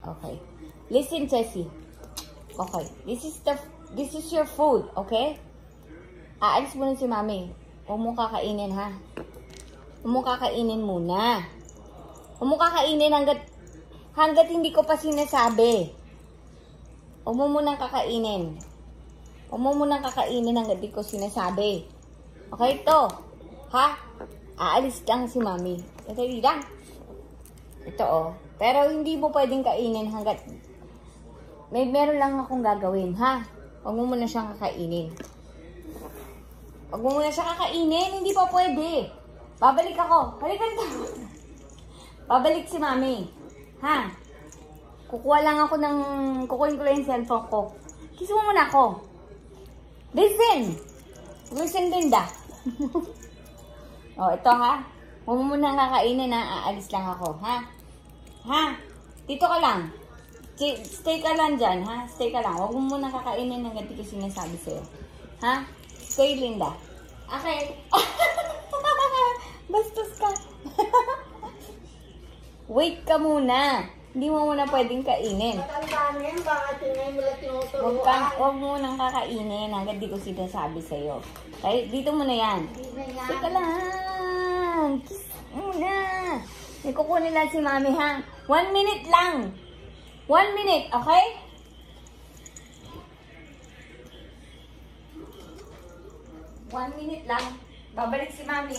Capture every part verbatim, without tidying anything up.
Okay. Listen, Jessie. Okay. This is the, this is your food, okay? Aalis muna si Mami. Huwag mong kakainin, ha? Huwag mong kakainin muna. Huwag mong kakainin hanggat, hanggat hindi ko pa sinasabi. Huwag mo munang kakainin. Huwag mo munang kakainin hanggat hindi ko sinasabi. Okay, ito. Ha? Aalis lang si Mami. Ito, lang. Ito, oh. Pero hindi mo pwedeng kainin hanggat may meron lang akong gagawin, ha? Huwag mo muna siyang kakainin. Huwag mo muna siyang kakainin. Hindi pa pwede. Babalik ako. Halika dito. Babalik si Mami. Ha? Kukuha lang ako ng... Kukuhin ko lang yung cellphone ko. Kiss mo muna ako. Listen! Listen, Linda. O, ito ha. Huwag mo muna kakainin ha. Aalis lang ako, ha? Ha? Dito ka lang. Stay ka lang dyan, ha? Stay ka lang. Huwag mo muna kakainin ng ganti ko sinasabi sa'yo. Ha? Stay, Linda. Okay. Bastos ka. Wait ka muna. Hindi mo muna pwedeng kainin. Huwag, ka, huwag mo nang kakainin hanggang di ko sinasabi sa'yo. Okay? Dito mo na yan. Stay ka lang. Kiss muna. May kukunin lang si Mami, ha? One minute lang. One minute, okay? One minute lang. Babalik si Mami.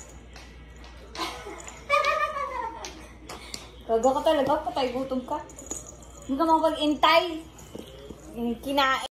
Gago ka talaga. Patay, gutom ka. Hindi ka makapag-intay. Kinain.